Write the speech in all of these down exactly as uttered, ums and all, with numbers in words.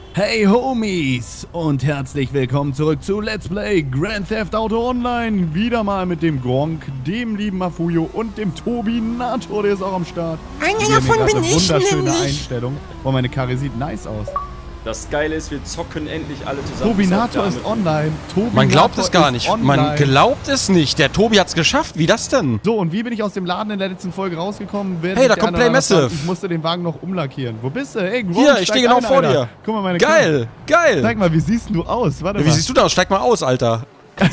Hey Homies und herzlich willkommen zurück zu Let's Play Grand Theft Auto Online. Wieder mal mit dem Gronk, dem lieben Mafuyo und dem Tobinator, der ist auch am Start. Einer davon bin ich wunderschöne nämlich. Einstellung. Oh, meine Karre sieht nice aus. Das Geile ist, wir zocken endlich alle zusammen. Tobinator ist online. Tobinator Man glaubt es gar nicht. Online. Man glaubt es nicht. Der Tobi hat's geschafft. Wie das denn? So, und wie bin ich aus dem Laden in der letzten Folge rausgekommen? Werden Hey, da sich kommt die anderen Play Massive. fragen, ich musste den Wagen noch umlackieren. Wo bist du? Hey, Gronk, Hier, ich steig stehe genau ein, vor Alter. dir. Guck mal, meine Geil, geil. Zeig mal, wie siehst du aus? Warte Ja, wie mal. siehst du da aus? Steig mal aus, Alter.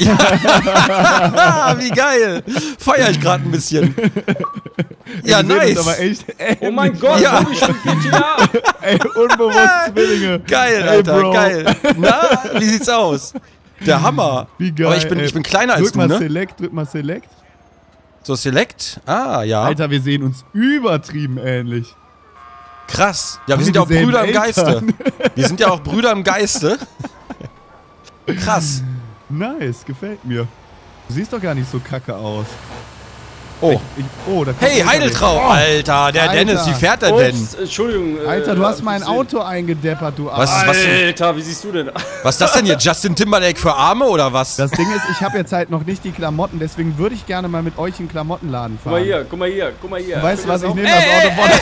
Ja. Wie geil. Feier ich gerade ein bisschen. Ja, Wir sehen uns nice. aber echt, ey, Oh mein Gott, Ja. Tobi spielt G T A! ey, unbewusst Zwillinge. Geil, Ey, Alter, Bro. geil. Na, wie sieht's aus? Der Hammer. Wie geil, Aber ich bin, ey. ich bin kleiner als drück du, mal ne? Select, drück mal Select. So, Select? Ah, ja. Alter, wir sehen uns übertrieben ähnlich. Krass. Ja, wir Haben sind die ja auch dieselben Brüder im Geiste. Eltern? Wir sind ja auch Brüder im Geiste. Krass. Nice, gefällt mir. Du siehst doch gar nicht so kacke aus. Oh. Ich, oh, da kommt Hey, ein Heideltrau. Oh, Alter, der Alter. Dennis, wie fährt er denn? Ups, Entschuldigung. äh, Alter, du hast hab mein ich gesehen. Auto eingedeppert, du Was- Arsch. was- Alter, wie siehst du denn? Was ist das denn hier? Justin Timberlake für Arme oder was? Das Ding ist, ich habe jetzt halt noch nicht die Klamotten, deswegen würde ich gerne mal mit euch in den Klamottenladen fahren. Guck mal hier, guck mal hier, guck mal hier. Weißt du was, ich Guck nehme mal das Auto von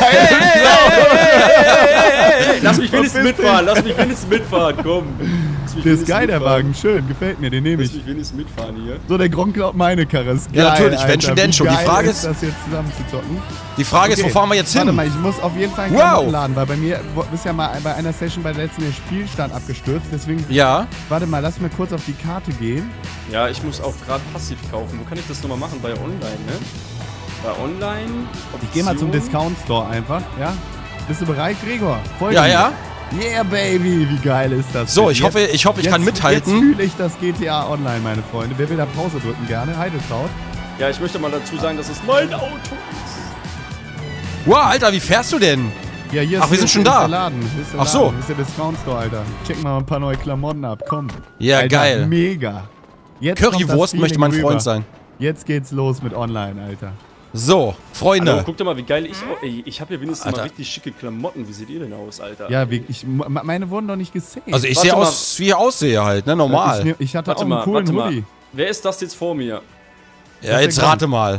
auf. Lass mich wenigstens bist du? mitfahren, lass mich wenigstens mitfahren, komm. Lass mich Der ist wenigstens geil, der mitfahren. Wagen. Schön, gefällt mir, den nehme Lass ich. mich wenigstens mitfahren hier. So, der Gronk klaut meine Karre. Ist geil, Ja, natürlich, wenn Alter. schon, denn Wie schon. Die geil Frage ist, ist- das jetzt zusammen zu zocken. Die Frage ist, Okay, wo fahren wir jetzt hin? Warte mal, ich muss auf jeden Fall einen Wow. Klamottenladen, weil bei mir wo- ist ja mal bei einer Session bei der letzten der Spielstand abgestürzt. Deswegen, Ja. warte mal, lass mir kurz auf die Karte gehen. Ja, ich muss auch gerade passiv kaufen. Wo kann ich das nochmal machen? Bei Online, ne? Bei Online. Ich gehe mal zum Option. Discount Store einfach, ja? Bist du bereit, Gregor? Folge Ja, mir. ja. Yeah, baby, wie geil ist das? So, denn? ich Jetzt- hoffe, ich hoffe, ich jetzt, kann mithalten. Jetzt fühle ich das G T A Online, meine Freunde. Wer will da Pause drücken gerne? Heideltraut. Ja, ich möchte mal dazu sagen, das ist mein Auto. Wow, Alter, wie fährst du denn? Ja, hier Ach, ist, wir hier sind ist- schon hier ist da. der Laden. Hier ist der Ach so. Laden. Hier ist der Discount Store, Alter. Check mal ein paar neue Klamotten ab, komm. Ja, Alter, geil. Mega. Jetzt kommt das Currywurst möchte Feeling mein Freund rüber. sein. Jetzt geht's los mit Online, Alter. So, Freunde. Hallo, guck doch mal, wie geil ich auch. Ey, ich habe hier wenigstens Alter. mal richtig schicke Klamotten. Wie seht ihr denn aus, Alter? Ja, wie, ich, m- meine wurden noch nicht gesehen. Also ich Warte sehe mal. aus, wie ich aussehe halt, ne? ich, Normal. nehm- ich hatte Warte auch einen mal, coolen warte mal. Hoodie. Wer ist das jetzt vor mir? Ja, jetzt der rate mal.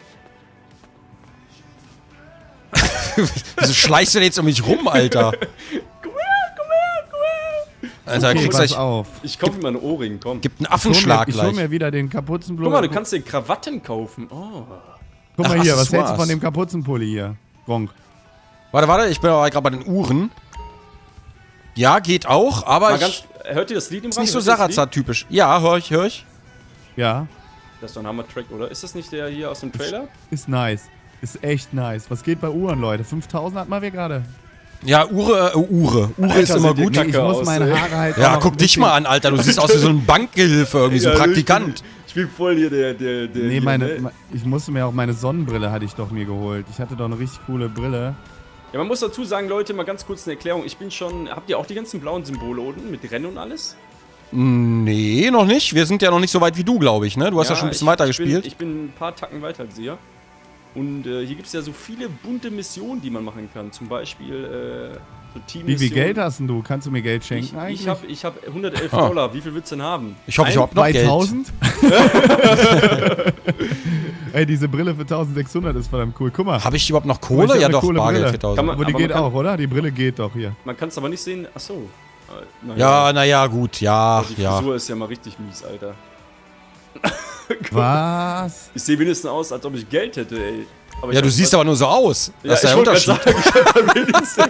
Wieso schleichst du denn jetzt um mich rum, Alter? Komm her, komm her, komm her. Alter, Okay, kriegst pass gleich. auf. Ich kaufe mir einen Ohrring, komm. Gibt einen Ich hol Affenschlag mir, ich hol gleich. mir wieder den Kapuzenpulli. Guck mal, du kannst dir Krawatten kaufen. Oh. Guck mal Ach, hier, was hältst du Accessoires. von dem Kapuzenpulli hier? Gronk. Warte, warte, ich bin aber gerade bei den Uhren. Ja, geht auch, aber Mal ich, ganz, hört ihr das Lied im ist nicht so Hört ihr das Lied? Sarazar-typisch. Ja, hör ich, hör ich. Ja, Das ist doch ein Hammer-Track, oder? Ist das nicht der hier aus dem Trailer? ist nice. Ist echt nice. Was geht bei Uhren, Leute? fünftausend hat mal wir gerade. Ja, Uhr, äh, Uhr. Uhr Alter, ist immer sieht die gut. Kacke Ich muss aus, meine ey. Haare halt auch Ja, noch guck ein dich bisschen- mal an, Alter. Du siehst aus wie so ein Bankgehilfe, irgendwie so ein Ja, Praktikant. Ich bin voll hier der, der, der. Nee, hier, meine, ne? ich musste mir auch meine Sonnenbrille hatte ich doch mir geholt. Ich hatte doch eine richtig coole Brille. Ja, man muss dazu sagen, Leute, mal ganz kurz eine Erklärung. Ich bin schon. Habt ihr auch die ganzen blauen Symbole unten mit Rennen und alles? Nee, noch nicht. Wir sind ja noch nicht so weit wie du, glaube ich, ne? Du hast ja, schon ein bisschen ich, weiter ich gespielt. Bin, ich bin ein paar Tacken weiter als ihr. Und äh, hier gibt es ja so viele bunte Missionen, die man machen kann. Zum Beispiel äh, so Wie Teammissionen. viel Geld hast denn du? Kannst du mir Geld Ich, schenken eigentlich? ich habe ich hab hundertelf Ah. Dollar. Wie viel willst du denn haben? Ich hoffe, ich Ein- hab noch Geld. zweitausend? Ey, diese Brille für eintausendsechshundert ist verdammt cool. Guck mal. Habe ich überhaupt noch Guck mal, Kohle? ich hab Ja eine doch, coole Bargeld Brille. viertausend. Kann man- Aber die aber geht man kann- auch, oder? Die Brille geht doch hier. Man kann es aber nicht sehen. Achso. Äh, na Ja, naja, gut, ja, Die ja. Frisur ist ja mal richtig mies, Alter. Was? Ich sehe wenigstens aus, als ob ich Geld hätte, ey. Aber Ja, ich du hab- siehst aber nur so aus. Ja, Das ist ich der wollte grad Unterschied. sagen, ich hab wenigstens-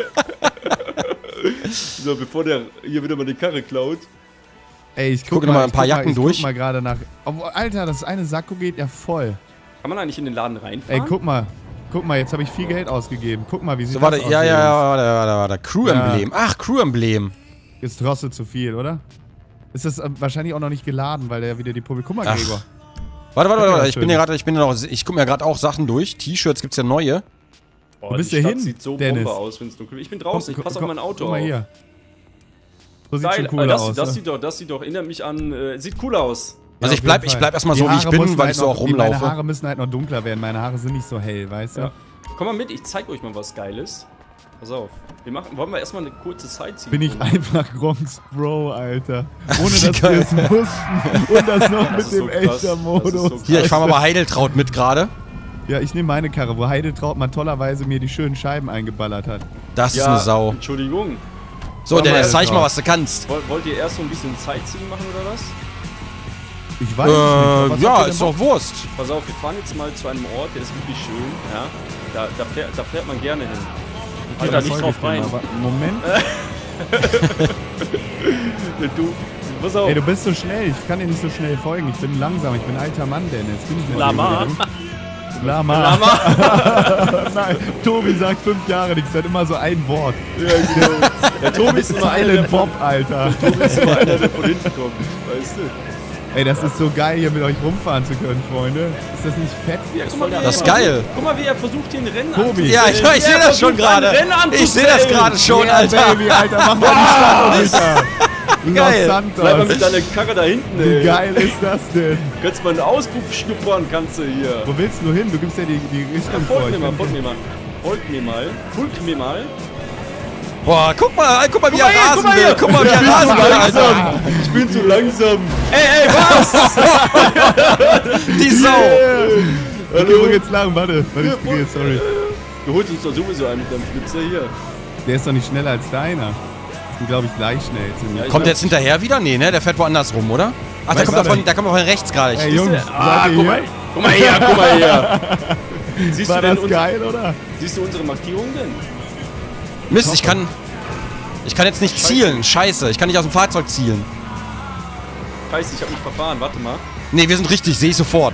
So, bevor der hier wieder mal die Karre klaut. Ey, ich guck gucke noch mal ein ich paar guck Jacken ich durch. Guck mal gerade nach. Obwohl, Alter, das eine Sakko geht ja voll. Kann man eigentlich in den Laden reinfahren? Ey, guck mal. Guck mal, jetzt habe ich viel Geld ausgegeben. Guck mal, wie sieht So, warte, das aus? ja, ja, Jungs? ja, warte, warte, warte. Crew-Emblem. Ach, Crew-Emblem. Jetzt kostet zu viel, oder? Ist das äh, wahrscheinlich auch noch nicht geladen, weil der ja wieder die Probe. Guck mal, Ach. Gregor. Warte, warte, Ja, warte. Ich schön. bin ja gerade, ich bin ja noch, ich gucke mir gerade auch Sachen durch. T-Shirts gibt's ja neue. Boah, Wo bist die du Stadt hin, sieht so Dennis? Bombe aus, wenn es dunkel ist. Ich bin draußen, ich Komm, passe auf komm, mein Auto Guck mal auf. hier. So sieht Geil, schon äh, cool das, aus. das ne? sieht doch, das sieht doch, erinnert mich an, äh, sieht cool aus. Also Ja, ich auf bleib, jeden ich Fall. bleib erstmal Die so, wie ich Haare bin, müssen weil halt ich so noch- auch die- Meine rumlaufe. Haare müssen halt noch dunkler werden. Meine Haare sind nicht so hell, weißt du? Ja. Komm mal mit, ich zeig euch mal was Geiles. Pass auf. Wir machen, wollen wir erstmal eine kurze Zeit ziehen? Bin ich einfach Gronks Bro, Alter. Ohne Wie dass wir geil. es wussten. Und das noch Das mit ist dem so krass. Echter-Modus. Das ist so Hier, ich fahre mal bei Heideltraut mit gerade. Ja, ich nehme meine Karre, wo Heideltraut mal tollerweise mir die schönen Scheiben eingeballert hat. Das ist Ja, eine Sau. Entschuldigung. So, Wollen wir Dennis, zeig jetzt mal, drauf? was du kannst. Wollt, wollt ihr erst so ein bisschen Sightseeing machen oder was? Ich weiß es nicht. Äh, Was ja, habt ihr ist denn doch Wurst. Pass auf, wir fahren jetzt mal zu einem Ort, der ist wirklich schön. Ja? Da, da, fährt, da fährt man gerne hin. Bock? Geh Ja, da das nicht folge drauf ich dir rein. mal, aber Moment. Du, pass auf. Ey, du bist so schnell. Ich kann dir nicht so schnell folgen. Ich bin langsam. Ich bin ein alter Mann, Dennis. Bin ich nicht Lama. Lama. Lama. Nein, Tobi sagt fünf Jahre nichts. Er hat immer so ein Wort. Ja, genau. Der Tobi ist immer einer, der Silent von, Bob, Alter. Tobi ist immer einer, der von hinten kommt. Weißt du? Ey, das ist so geil, hier mit euch rumfahren zu können, Freunde. Ist das nicht fett? Ja, guck mal, wie er Das ist versucht- geil. Guck mal, wie er versucht, den Rennen Tobi. anzustellen. Ja, ich, ich sehe Er das schon versucht, ein gerade. Rennen Ich sehe das anzustellen. gerade schon, Yeah, Alter. Baby, Alter, mach mal die Stadt, Alter. Los Geil. Santos. Bleib mal mit deiner Karre da hinten, ey. Wie geil ist das denn? Kannst mal einen Auspuff schnuppern, kannst du hier. Wo willst du hin? Du gibst ja die, die Ja, Richtung vor. folg Ich mir mal, bin- folg mir mal. Folg mir mal. Folg mir mal. Boah, guck mal, guck mal, wie Guck mal er hier, rasen guck mal will. hier. Guck mal, wie er rasen will, Alter. Ich bin zu langsam. Ey, ey, was? Die Sau. Okay, wo geht's lang? Warte, warte, ich kriege, sorry. Du holst uns doch sowieso einen mit deinem Flitzer hier. Der ist doch nicht schneller als deiner. Ich bin, glaube ich, gleich schnell. ziemlich. Ja, ich Kommt glaub- der jetzt hinterher wieder? Nee, ne? Der fährt woanders rum, oder? Ach, der Weißt kommt, du da von, denn? der kommt von rechts gerade. Ey, Ich- Jungs, Ah, seid ihr guck mal, hier? guck mal her, guck mal her. Siehst War du, denn das unsere, geil, oder? siehst du unsere Markierung denn? Mist, ich kann... Ich kann jetzt nicht zielen. Scheiße, ich kann nicht aus dem Fahrzeug zielen. Scheiße, ich hab mich verfahren, warte mal. Nee, wir sind richtig, sehe ich sofort.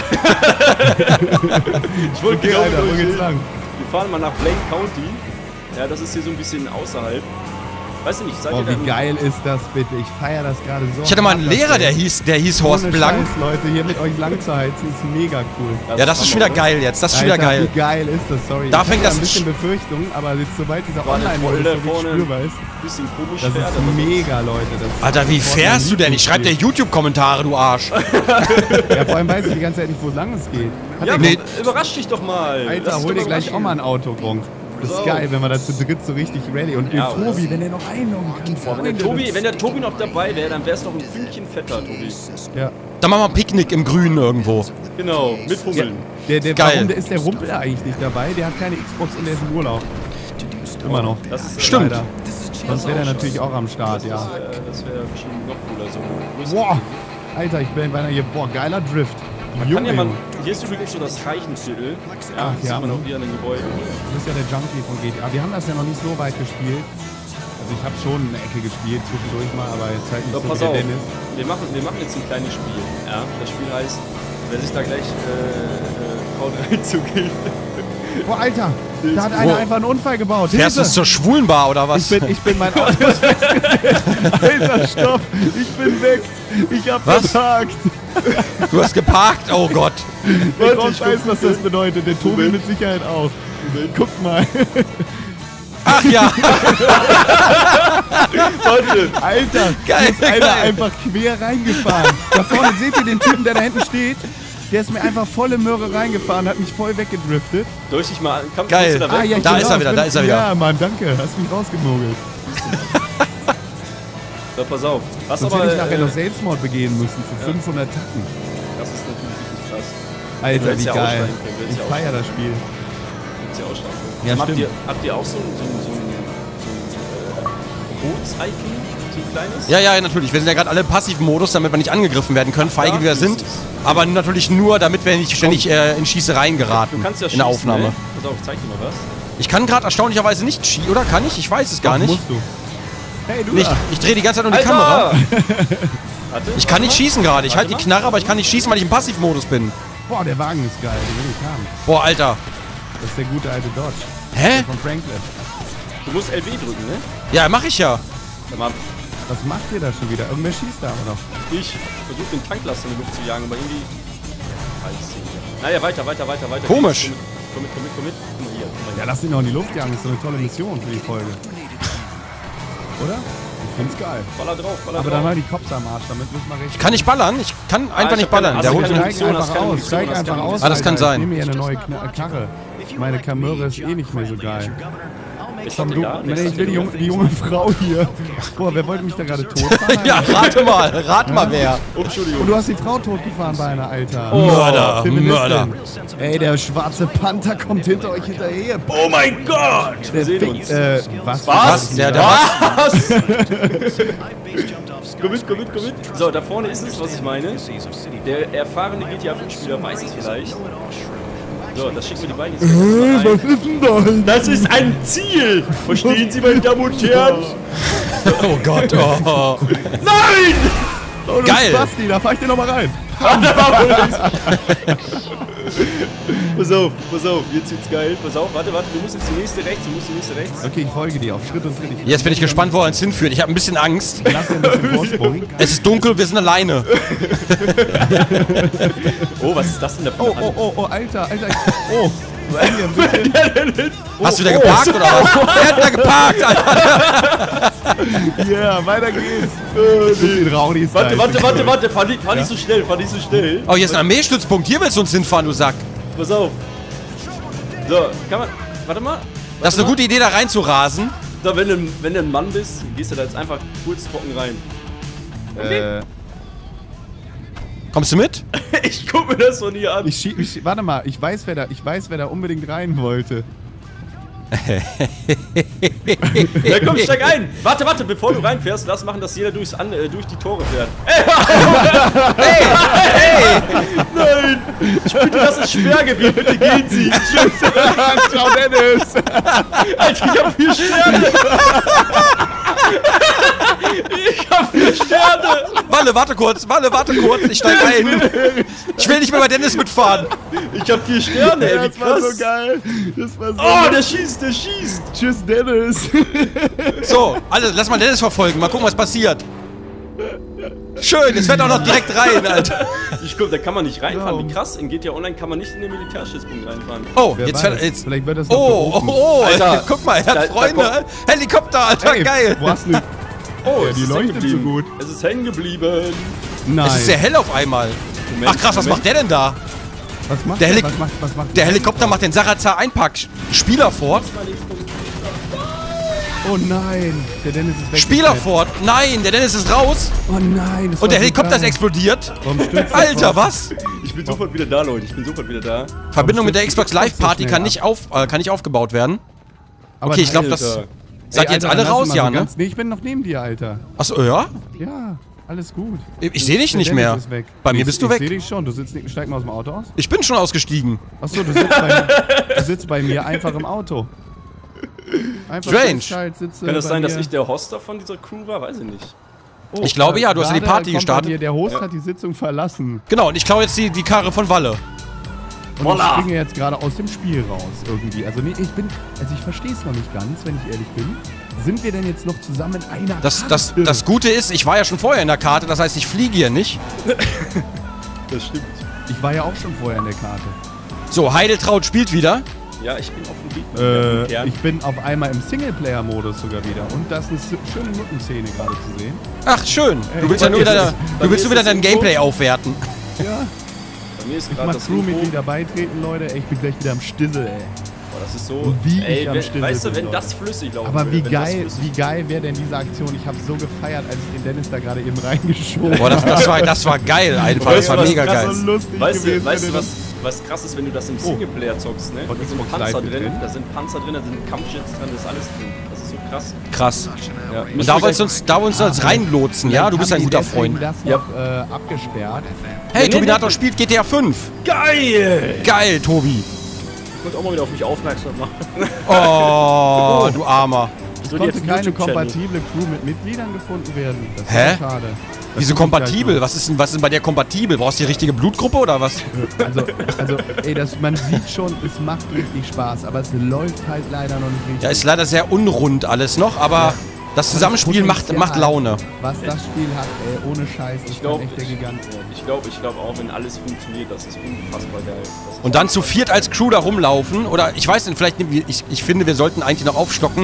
Ich wollte Okay, genau Alter, wo mit euch geht's hin. lang? Wir fahren mal nach Blaine County. Ja, das ist hier so ein bisschen außerhalb. Weißt du nicht, seid Boah, ihr da wie im- geil ist das bitte? Ich feiere das gerade so. Ich hatte mal einen hart, dass Lehrer, wir- der hieß, der hieß Horst Ohne Blank. Scheiß, Leute, hier mit euch lang zu heizen, ist mega cool. Ja, das ist schon wieder geil jetzt. Das ist schon wieder Alter, geil. wie geil ist das? Sorry. Da ich fängt hatte das ein bisschen Sch- Befürchtung, aber jetzt sobald dieser War eine Online-Modus Folge so wirklich vorne. spürbar ist, Bisschen komisch das fährt, ist aber sonst- mega, Leute. Das ist Alter, wie sofort fährst mein du denn? Ich schreib dir Lieblingsspiel. YouTube-Kommentare, du Arsch. Ja, vor allem weiß ich die ganze Zeit nicht, wo lang es geht. Hat Ja, der nee. komm, überrasch dich doch mal. Lass Alter, dich hol doch dir mal gleich überraschen. auch mal ein Auto, Gronk. Das ist Pass geil, auf. wenn wir da zu dritt so richtig ready und Ja, den Tobi, wenn der noch einloggen kann. Boah, wenn, der Freunde, Tobi, das- wenn der Tobi noch dabei wäre, dann wär's noch ein Fünkchen fetter, Tobi. Ja. Dann machen wir ein Picknick im Grünen irgendwo. Genau, mit Fummeln. Der, der, Geil. Warum der ist der Rumpel eigentlich nicht dabei? Der hat keine Xbox und der ist im Urlaub. Immer noch. Das ist, äh, Stimmt. Leider. Sonst wäre der natürlich auch am Start, ja. Äh, das wäre bestimmt noch cooler. So. Boah, Alter, ich bin beinahe hier. Boah, geiler Drift. Man kann Junge, ja mal, Junge. hier ist übrigens so das Reichenviertel. Ach, Ja, das ja, sieht man ne? auch hier an den Gebäuden. Du bist ja der Junkie von G T A. Wir haben das ja noch nicht so weit gespielt. Also ich habe schon eine Ecke gespielt zwischendurch mal, aber jetzt halt nicht So, so, pass wie auf. der Dennis. Wir machen, wir machen jetzt ein kleines Spiel. Ja, das Spiel heißt, wer sich da gleich äh, äh, traut reinzugehen. Boah, Alter, da hat einer Wo? einfach einen Unfall gebaut. Fährst du Hilfe! zur Schwulenbar oder was? Ich bin, ich bin, mein Auto ist festgesetzt. Alter, stopp! Ich bin weg! Ich hab Was? versagt! Du hast geparkt, oh Gott. Der Gott weiß, was das bedeutet. Der Tobi mit Sicherheit auch. Guck mal. Ach ja, Warte! Alter, Geil, hier ist einer geil. einfach quer reingefahren. Da vorne seht ihr den Typen, der da hinten steht. Der ist mir einfach volle Möhre reingefahren, hat mich voll weggedriftet. Soll ich dich mal an? Komm, Geil. kommst du da weg? ich Da bin ist er raus, wieder, bin- da ist er wieder. Ja, Mann, danke. Hast mich rausgemogelt. So, pass auf. Was Sonst aber, hätte ich nachher äh, noch Selbstmord begehen müssen für fünfhundert Tacken. das ist natürlich richtig krass. Du Alter, hättest wie ja geil. aussteigen können, du hättest Ich ja feier das Spiel. Gibt's ja auch stark. Ja, habt, stimmt. ihr, habt ihr auch so ein, so ein, so ein, so ein äh, Boots-Icon? So ein kleines? Ja, ja, natürlich. Wir sind ja gerade alle im passiven Modus, damit wir nicht angegriffen werden können, feige wie wir Dafür sind. ist es. Aber natürlich nur, damit wir nicht ständig äh, in Schießereien geraten. Du kannst ja in schießen, der Aufnahme. Ne? Pass auf, zeig dir mal was. Ich kann gerade erstaunlicherweise nicht schießen, oder? Kann ich? Ich weiß es gar Doch, nicht. musst du. Hey, du Nicht. da. Ich drehe die ganze Zeit um die Alter! Kamera. Warte, Ich kann nicht schießen gerade. Ich Warte halte die mal. Knarre, aber ich kann nicht schießen, weil ich im Passivmodus bin. Boah, der Wagen ist geil. Den will ich haben. Boah, Alter. Das ist der gute alte Dodge. Hä? Von Franklin. Du musst L B drücken, ne? Ja, mach ich ja. Sag mal, Was macht ihr da schon wieder? Irgendwer schießt da aber noch. ich versuche den Tanklaster in die Luft zu jagen, aber irgendwie... Scheiße. Naja, weiter, weiter, weiter, weiter. Komisch. Komm mit, komm mit, komm mit. Guck mal hier, guck mal Ja, hier. lass ihn noch in die Luft jagen. Das ist so eine tolle Mission für die Folge. Oder? Ich find's geil. Baller drauf, baller Aber drauf. dann mal die Cops am Arsch. Damit müssen wir richtig. Ich kann nicht ballern. Ich kann einfach ich nicht hab keine- ballern. hast Der du holt keine mich. Steig Munition, hast einfach keine aus. Munition, Steig hast einfach keine aus. Ah, das kann Alter. sein. Ich nehme mir hier eine neue Kna Karre. Meine Kamera ist eh nicht mehr so geil. Ist Komm, das du, da? nee, ich will die junge, die junge Frau hier. Boah, wer wollte mich da gerade totfahren? Ja, rate mal, rate mal wer. Oh, Entschuldigung. Und du hast die Frau totgefahren beinahe, Alter. Mörder, Feministin. Mörder. Ey, der schwarze Panther kommt hinter euch hinterher. Oh mein Gott! Wir Der sehen Fick- uns. Äh, was? Was? Der, der Was? Komm mit, komm mit, komm mit. So, da vorne ist es, was ich meine. Der erfahrene G T A fünf Spieler weiß es vielleicht. So, das schicken wir die beiden jetzt Äh, rein. was ist denn das? Das ist ein Ziel! Verstehen Sie, meine Damen und Herren? Oh Gott, oh. Nein! Oh, du Geil. Spasti, da fahr ich dir nochmal rein. Pass auf, pass auf, jetzt wird's geil. Pass auf, warte, warte, du musst jetzt die nächste rechts, du musst die nächste rechts. Okay, ich folge dir auf Schritt und Tritt. Ich Jetzt bin ich gespannt, wo er uns hinführt. Ich habe ein bisschen Angst. lass dir ein bisschen Vorsprung. Es ist dunkel, wir sind alleine. Oh, was ist das denn da für Oh, eine oh, oh, oh, Alter, Alter. Oh, hier ein bisschen. Hast du da geparkt oder was? Wer hat da geparkt, Alter? Ja, yeah, weiter geht's. Oh, nee. Rowdies. Warte, warte, warte, warte, fahr nicht, fahr nicht so schnell, fahr nicht so schnell. Oh, hier ist ein Armeestützpunkt. Hier willst du uns hinfahren, du Sack. Pass auf. So, kann man, warte mal. Das ist eine gute Idee, da reinzurasen. So, wenn du, wenn du ein Mann bist, gehst du da jetzt einfach kurz trocken rein. Äh, Kommst du mit? Ich guck mir das von hier an. ich schieb, ich, warte mal, ich weiß, wer da, ich weiß, wer da unbedingt rein wollte. Ja, komm, steig ein. Warte, warte, bevor du reinfährst, lass machen, dass jeder durchs an, äh, durch die Tore fährt. Hey, hey! Nein! Ich bitte, das ist Sperrgebiet, bitte gehen Sie. Tschüss. Ciao, Dennis. Alter, ich hab vier Sterne. Ich hab vier Sterne. Walle, warte kurz, Walle, warte kurz. Ich steig ein. Ich will nicht mehr bei Dennis mitfahren. Ich hab vier Sterne, ey, wie Das war krass. so geil. Das war so Oh, geil. der schießt, der schießt. Tschüss, Dennis. So, alle, lass mal Dennis verfolgen. Mal gucken, was passiert. Schön, jetzt fährt er auch noch direkt rein, Alter. Ich guck, da kann man nicht reinfahren. Warum? Wie krass, in G T A Online kann man nicht in den Militärstützpunkt reinfahren. Oh, Wer jetzt weiß, fährt er. Jetzt. Vielleicht wird das noch Oh, oh, berufen. oh, Alter. guck mal, er Da- hat da Freunde. Helikopter, Alter, Ey, geil. Wo hast du denn? Oh, Ja, es die ist leuchtet hängen geblieben. so gut. Es ist hängen geblieben. Nein. Es ist sehr hell auf einmal. Moment, Ach krass, was Moment. macht der denn da? was macht der der? Helik- Was macht, was macht Der Helikopter macht den Sarazar Einpack-Spieler fort. Oh nein, der Dennis ist weg. Spieler fort. Nein, der Dennis ist raus. Oh nein. Das war Und der so Helikopter ist geil. explodiert. Warum stürzt der Alter, drauf? was? Ich bin sofort wieder da, Leute. Ich bin sofort wieder da. Verbindung mit der stürzt Xbox die Xbox Live Party so kann schnell nicht, auf, äh, kann nicht aufgebaut werden. Aber Okay, ich glaube, nein, das... Alter. Seid ihr Ey, jetzt Alter, alle dann lass raus, mal ja, so ne? ganz- Nee, ich bin noch neben dir, Alter. Achso, ja? Ja, alles gut. Ich sehe dich Der nicht Dennis mehr. ist weg. Bei mir ich, bist du ich Ich sehe weg. dich schon. Du sitzt nicht, steig mal aus dem Auto aus. Ich bin schon ausgestiegen. Achso, du sitzt bei, du sitzt bei mir einfach im Auto. Einfach Strange. Kalt, sitzt, äh, Kann das bei sein, dass mir. ich der Hoster von dieser Crew war? Weiß ich nicht. Oh, Ich glaube, äh, ja, du hast ja die gerade Party kommt gestartet. bei dir, der Host Ja. hat die Sitzung verlassen. Genau, und ich klaue jetzt die, die Karre von Walle. Und Voila. ich springe jetzt gerade aus dem Spiel raus irgendwie. Also nee, ich bin, also ich verstehe es noch nicht ganz, wenn ich ehrlich bin. Sind wir denn jetzt noch zusammen in einer Das, das, Karte? das Gute ist, ich war ja schon vorher in der Karte, das heißt, ich fliege hier nicht. Das stimmt. Ich war ja auch schon vorher in der Karte. So, Heideltraut spielt wieder. Ja, ich bin auf dem Weg. Äh, Kern. ich bin auf einmal im Singleplayer-Modus sogar wieder. Und da ist eine s- schöne Nuttenszene gerade zu sehen. Ach, schön. Ey, Du willst ja nur bei mir wieder, ist es- bei du willst mir nur wieder ist dein es Gameplay so- aufwerten. Ja, Bei mir ist ich gerade mach das Intro. Crewmitglieder beitreten, Leute. Ey, ich bin gleich wieder am Stissel, ey. Boah, das ist so. Und wie ich ey, am wenn, Stissel weißt du, bin, wenn Leute. das flüssig laufen Aber würde, wie wenn das geil, flüssig- wie geil wäre denn diese Aktion? Ich habe so gefeiert, als ich den Dennis da gerade eben reingeschoben Boah, das, das, war, das war geil einfach. Das war was mega krass geil. so lustig Weißt gewesen, du, weißt du wenn was, was krass ist, wenn du das im Oh. Singleplayer zockst, ne? Und Da sind Xbox Panzer Live drin, drin? da sind Panzer drin, da sind Kampfjets drin, da ist alles drin. Das ist so krass. Krass. Ja. Und da wolltest du uns, da wolltest du uns reinlotsen, ja? Du bist ein guter Freund. das Ja. noch äh, abgesperrt. Hey, nee, Tobinator nee. spielt G T A fünf. Geil! Geil, Tobi. Ich wollte auch mal wieder auf mich aufmerksam machen. Oh, du Armer. Ich Es will jetzt konnte einen keine YouTube-Channel. kompatible Crew mit Mitgliedern gefunden werden. Das ist Hä? so schade. Das Wieso finde ich halt kompatibel? so. Was ist denn, was ist denn bei dir kompatibel? Brauchst du die richtige Blutgruppe oder was? Also, also ey, das, man sieht schon, es macht richtig Spaß, aber es läuft halt leider noch nicht richtig. Ja, ist leider sehr unrund alles noch, aber das Zusammenspiel macht, Potenzial, macht Laune. Was das Spiel hat, ey, ohne Scheiß, das Ich glaube, kann echt der Gigant. ich glaube, ich glaube auch, wenn alles funktioniert, das ist unfassbar geil. Das ist Und dann zu viert als Crew da rumlaufen. Oder ich weiß nicht, vielleicht, nehmen wir- ich, ich finde, wir sollten eigentlich noch aufstocken.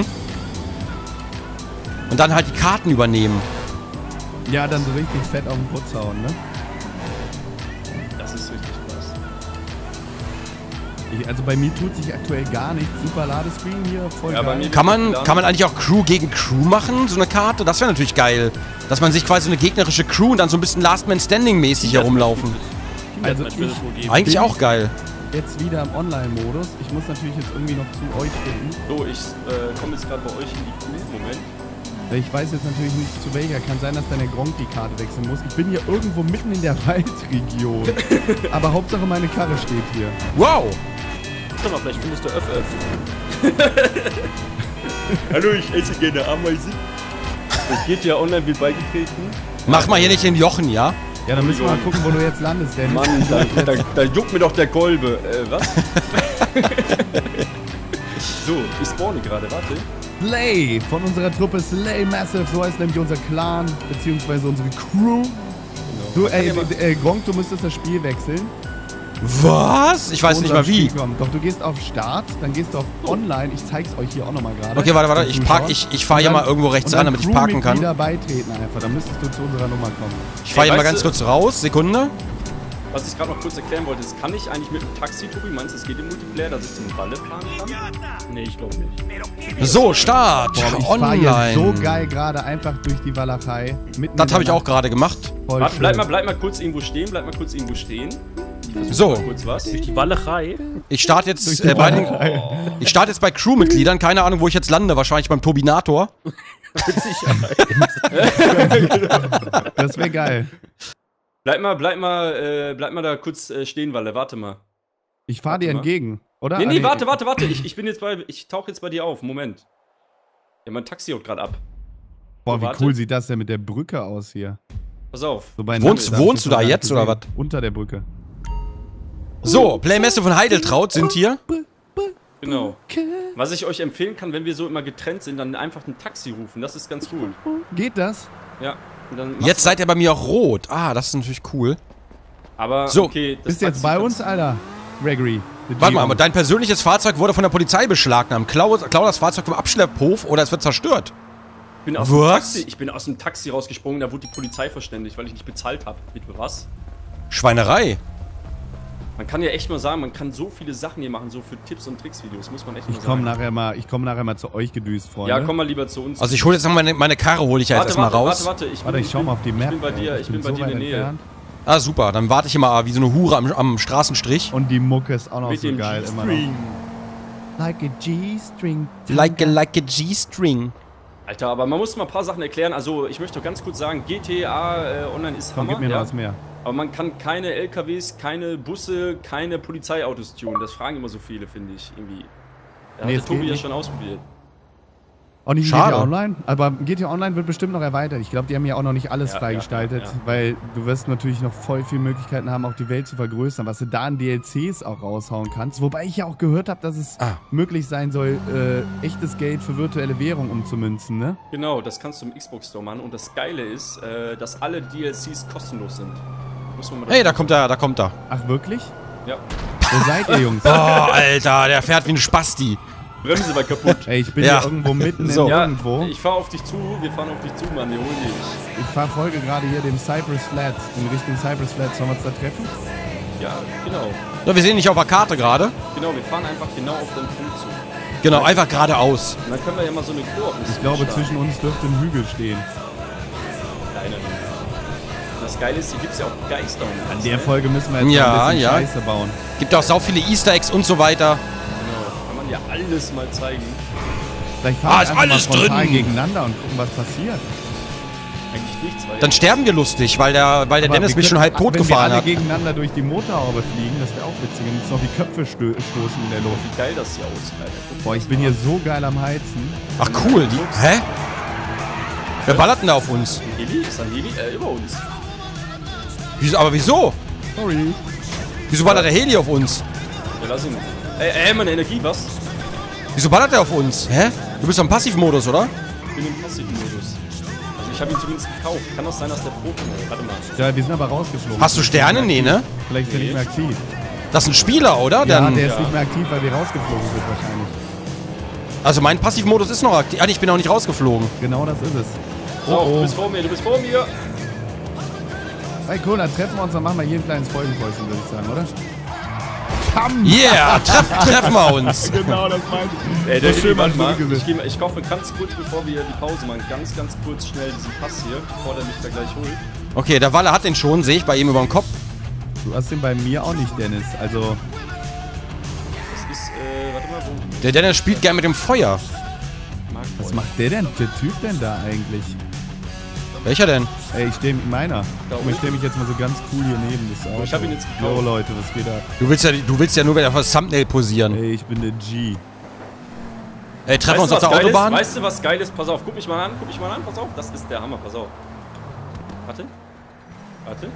Und dann halt die Karten übernehmen. Ja, dann so richtig fett auf den Putz hauen, ne? das ist richtig krass. Ich, also bei mir tut sich aktuell gar nichts. Super Ladescreen hier, voll Ja, bei geil. mir- Kann man, kann man eigentlich auch Crew gegen Crew machen, so eine Karte? Das wäre natürlich geil. Dass man sich quasi eine gegnerische Crew und dann so ein bisschen Last Man Standing mäßig herumlaufen. Also Also ich, ich Eigentlich bin auch geil. jetzt wieder im Online-Modus. Ich muss natürlich jetzt irgendwie noch zu euch finden. so, ich äh, komme jetzt gerade bei euch in die Crew. Moment. Ich weiß jetzt natürlich nicht zu welcher. Kann sein, dass dann der Gronk die Karte wechseln muss. Ich bin hier irgendwo mitten in der Waldregion. Aber Hauptsache meine Karre steht hier. Wow! Guck mal, vielleicht findest du Öff Öff. Hallo, ich esse gerne Ameisen. Das geht ja online wird beigetreten. Mach mal hier nicht den Jochen, ja? Ja, dann müssen wir mal gucken, wo du jetzt landest, Dennis. Mann, da, da, da juckt mir doch der Kolbe. Äh, was? So, ich spawne gerade, warte. Slay von unserer Truppe Slay Massive. So heißt nämlich unser Clan, beziehungsweise unsere Crew. Du, Man kann ey, ja mal- äh, Gronk, du müsstest das Spiel wechseln. Was? Ich weiß Zu nicht mal unserem wie. Spiel kommen. Doch, du gehst auf Start, dann gehst du auf Online. Ich zeig's euch hier auch nochmal gerade. Okay, warte, warte. Den Ich park, Zuschauern. ich, ich fahr hier Und dann- mal irgendwo rechts und ran, dann damit ich parken kann. Crewmitglieder beitreten einfach. Dann müsstest du zu unserer Nummer kommen. Ich fahr Ey, hier mal weißt ganz du- kurz raus. Sekunde. Was ich gerade noch kurz erklären wollte, ist, kann ich eigentlich mit dem Taxi, Tobi, meinst du, es geht im Multiplayer, dass ich zum Walle fahren kann? Nee, ich glaube nicht. So, Start. Boah, ich fahr hier so Online. geil gerade einfach durch die Walachei. Mitten Das in habe ich der auch gerade gemacht. Nacht. Voll Warte, bleib schön. mal, bleib mal kurz irgendwo stehen, bleib mal kurz irgendwo stehen. Ich versuch So. mal kurz was. Die Walachei. Ich starte jetzt Durch die äh, bei den, Walachei. ich starte jetzt bei Crewmitgliedern. Keine Ahnung, wo ich jetzt lande. Wahrscheinlich beim Turbinator. Mit Sicherheit. Das wäre geil. Bleib mal, bleib mal, äh, bleib mal da kurz äh, stehen, Walle, warte mal. Ich fahr dir Warte mal. entgegen, oder? Nee, Ah, nee, warte, warte, warte, ich, ich bin jetzt bei, ich tauche jetzt bei dir auf, Moment. Ja, mein Taxi haut gerade ab. Boah, wie warte. cool sieht das denn mit der Brücke aus hier? Pass auf. So bei Wohnst- Nacht, wohnst du da hab ich jetzt, oder gesehen. was? Unter der Brücke. So, Playmesse von Heideltraut sind hier. Genau. Was ich euch empfehlen kann, wenn wir so immer getrennt sind, dann einfach ein Taxi rufen, das ist ganz cool. Geht das? Ja. Und dann machst Jetzt seid ihr bei mir auch rot. Ah, das ist natürlich cool. Aber, So. okay. das Bist du jetzt Taxi bei kannst- uns, Alter? Gregory. the Warte mal, G-O. aber dein persönliches Fahrzeug wurde von der Polizei beschlagnahmt. Klau, klau das Fahrzeug vom Abschlepphof oder es wird zerstört. Ich bin, aus dem Was? Taxi, ich bin aus dem Taxi rausgesprungen, da wurde die Polizei verständigt, weil ich nicht bezahlt habe. Mit was? Schweinerei. Man kann ja echt mal sagen, man kann so viele Sachen hier machen, so für Tipps und Tricks-Videos, muss man echt mal Ich komme sagen. nachher mal, ich komme nachher mal zu euch gedüst, Freunde. Ja, komm mal lieber zu uns. Also ich hole jetzt noch meine, meine Karre, hole ich ja jetzt warte, erstmal warte, raus. warte, warte, ich, Warte, ich schau mal auf die Map. Ich bin bei ey. dir, ich bin bei so dir in der weit Nähe. entfernt. Ah, super. Dann warte ich immer wie so eine Hure am, am Straßenstrich. Und die Mucke ist auch noch Mit so dem geil immer G-String. noch. Like a G-String. Like a, like a G-String. Alter, aber man muss mal ein paar Sachen erklären. Also, ich möchte doch ganz kurz sagen, G T A äh, Online ist Komm, Hammer. gib mir noch ja? was mehr. Aber man kann keine L K Ws, keine Busse, keine Polizeiautos tunen. Das fragen immer so viele, finde ich, irgendwie. Da Nee, hat es der Tobi geht ja nicht. schon ausprobiert. Auch nicht Schade. G T A Online? Aber G T A Online wird bestimmt noch erweitert. Ich glaube, die haben ja auch noch nicht alles Ja, freigestaltet, ja, ja, ja. weil du wirst natürlich noch voll viele Möglichkeiten haben, auch die Welt zu vergrößern, was du da an D L Cs auch raushauen kannst. Wobei ich ja auch gehört habe, dass es Ah. möglich sein soll, äh, echtes Geld für virtuelle Währung umzumünzen, ne? Genau, das kannst du im Xbox Store machen. Und das Geile ist, äh, dass alle D L Cs kostenlos sind. Muss man mal Hey, da kommt er, da kommt er. Ach, wirklich? Ja. Wo seid ihr, Jungs? Oh, Alter, der fährt wie ein Spasti. Bremse war kaputt. Ey, ich bin Ja. hier irgendwo mitten So. in Ja, irgendwo. ich fahr auf dich zu, wir fahren auf dich zu, Mann, wir holen dich. Ich verfolge gerade hier den Cypress Flat, in Richtung Cypress Flat. Sollen wir uns da treffen? Ja, genau. Ja, wir sehen nicht auf der Karte gerade. Genau, wir fahren einfach genau auf den Punkt zu. Genau, einfach geradeaus. Und dann können wir ja mal so eine Koop. Ich glaube, zwischen uns dürfte ein Hügel stehen. Das Geile ist, hier gibt es ja auch Geister. und In alles, der ne? Folge müssen wir jetzt Ja, noch ein bisschen ja. Scheiße bauen. Gibt auch sau viele Easter Eggs und so weiter. Genau, kann man ja alles mal zeigen. Vielleicht Ah, fahren ist wir einfach alles mal frontal drin. gegeneinander und gucken, was passiert. Eigentlich nichts, weil... Dann sterben wir lustig, weil der, weil der Aber Dennis wir mich schon können- halb tot wenn gefahren wir alle hat. gegeneinander durch die Motorhaube fliegen, das wäre auch witzig. Und uns noch die Köpfe stö stoßen in der Luft. wie geil das hier aussieht, Alter. Guck Boah, mal, ich das bin mal. hier so geil am Heizen. Ach cool, die. Hä? Wer ballert denn da auf uns? Ein Heli? Ist ein Heli? Äh, über uns. Wieso, aber wieso? Sorry. Wieso ballert der Heli auf uns? Ja, lass ihn. Ey, ey, meine Energie, was? Wieso ballert der auf uns? Hä? Du bist doch im Passivmodus, oder? Ich bin im Passivmodus. Also ich habe ihn zumindest gekauft. Kann das sein, dass der Profi... Warte mal. Ja, wir sind aber rausgeflogen. Hast du Sterne? Nee, ne? Vielleicht ist er nicht mehr aktiv. Das ist ein Spieler, oder? Ja, Dann, der ist Ja. nicht mehr aktiv, weil wir rausgeflogen sind wahrscheinlich. also mein Passivmodus ist noch aktiv. Ah, nee, ich bin auch nicht rausgeflogen. Genau das ist es. Oh, Oh, du oh. bist vor mir, du bist vor mir. Hey, cool, dann treffen wir uns, dann machen wir hier ein kleines Folgenpäuschen, würde ich sagen, oder? Kamm. Yeah, treff, treffen wir uns. Genau, das meinte ich. Ey, der So schön, schön, warte mal mal. zurückgesetzt. Ich, geh, mal- ich kaufe ganz kurz, bevor wir die Pause machen, ganz, ganz kurz schnell diesen Pass hier, bevor der mich da gleich holt. Okay, der Walle hat den schon, sehe ich bei ihm über dem Kopf. Du hast den bei mir auch nicht, Dennis. Also, Das ist, äh, warte mal, wo... Der Dennis spielt gern mit dem Feuer. was macht der denn, der Typ denn da eigentlich? Welcher denn? Ey, ich stehe mit meiner. Guck mal, ich stehe mich jetzt mal so ganz cool hier neben das Auto. Ich hab ihn jetzt Jo, gekauft. Leute, was geht da? Du willst ja, du willst ja nur wieder fürs Thumbnail posieren. Ey, ich bin der G. Ey, treffen wir uns Weißt du, auf der was geil Autobahn? Ist? Weißt du, was geil ist? Pass auf, guck mich mal an, guck mich mal an, pass auf. Das ist der Hammer, pass auf. Warte. Warte.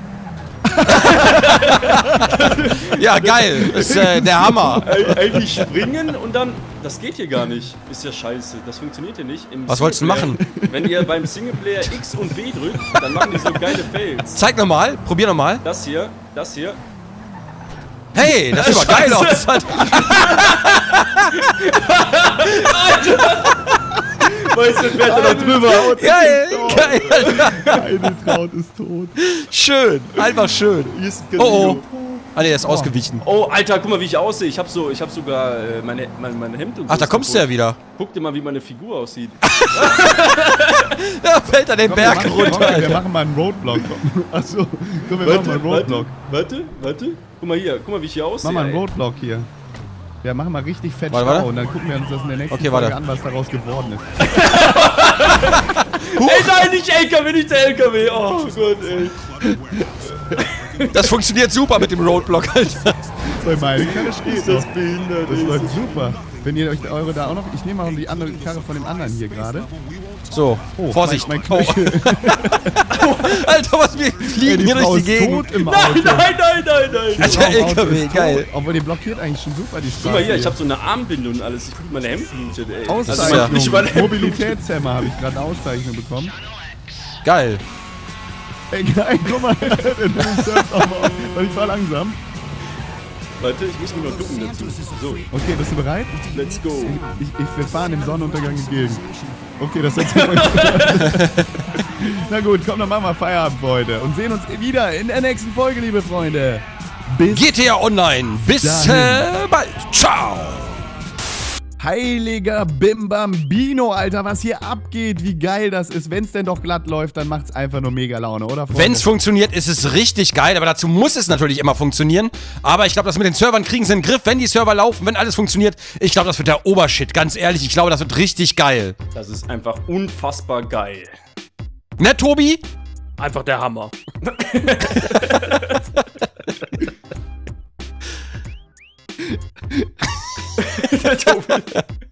Ja, geil. Das ist äh, der Hammer. Ey, eigentlich springen und dann... Das geht hier gar nicht. Ist ja scheiße. Das funktioniert hier nicht. Im Was wolltest du Singleplayer- machen? Wenn ihr beim Singleplayer X und B drückt, dann machen die so geile Fails. Zeig nochmal, probier nochmal. Das hier, das hier. Hey, das sieht aber geil aus. Weißt du, fährt er da drüber. Geil, geil, Alter. Heideltraut ist tot. Schön, einfach schön. Hier ist ein Oh, oh. Casino. Ah, nee, der ist ausgewichen. Oh, Alter, guck mal, wie ich aussehe. Ich hab so, ich hab sogar äh, meine, mein, mein Hemd und so Ach, da ist kommst du ja kaputt. wieder. Guck dir mal, wie meine Figur aussieht. Da fällt er den Komm, wir Berg machen, runter, komm, wir Alter. machen mal einen Roadblock. Achso, komm, wir machen mal einen Roadblock. warte, warte. Guck mal hier, guck mal, wie ich hier aussehe. Mach mal einen ey. Roadblock hier. Ja, machen wir richtig fett Warte, Stau warte. und dann gucken wir uns das in der nächsten Okay, Folge warte. an, was daraus geworden ist. Ey, nein, nicht L K W, nicht der L K W. Oh Gott, ey. Das funktioniert super mit dem Roadblock, Alter. Bei meine Karre steht Das das. behindert. Das ey. läuft super. Wenn ihr euch eure da auch noch... Ich nehme mal die andere Karre von dem anderen hier gerade. So, Oh, Vorsicht. Mein, mein Knöchel. Oh. Alter, was wir Ey, fliegen die hier Frau durch die ist Gegend. tot im Nein, Auto. nein, nein, nein, nein. Alter, Frau im Auto L K W, ist geil. tot. Obwohl, die blockiert eigentlich schon super die Straße. Guck mal hier, ich hier. hab so eine Armbinde und alles. Ich blut meine Hemd blutet, ey. Das ist ja- Auszeichnung. Nicht mal Hemd Mobilitätshemmer habe ich gerade eine Auszeichnung bekommen. Geil. Ey, geil, guck mal. Der surft auch mal auf. Weil ich fahr langsam. Warte, ich muss mir noch ducken dazu. So, Okay, bist du bereit? let's go. Ich, ich, wir fahren dem Sonnenuntergang entgegen. Okay, das hat sich mal gut. Na gut, komm, dann machen wir Feierabend für heute und sehen uns wieder in der nächsten Folge, liebe Freunde. Bis G T A Online. Bis Dahin. äh, bald. Ciao. heiliger Bimbambino, Alter, was hier abgeht, wie geil das ist. Wenn es denn doch glatt läuft, dann macht's einfach nur mega Laune, oder? Freunde? Wenn es funktioniert, ist es richtig geil, aber dazu muss es natürlich immer funktionieren. Aber ich glaube, das mit den Servern kriegen sie in den Griff, wenn die Server laufen, wenn alles funktioniert. Ich glaube, das wird der Obershit, ganz ehrlich. Ich glaube, das wird richtig geil. Das ist einfach unfassbar geil. Ne, Tobi? Einfach der Hammer. Der Tobi.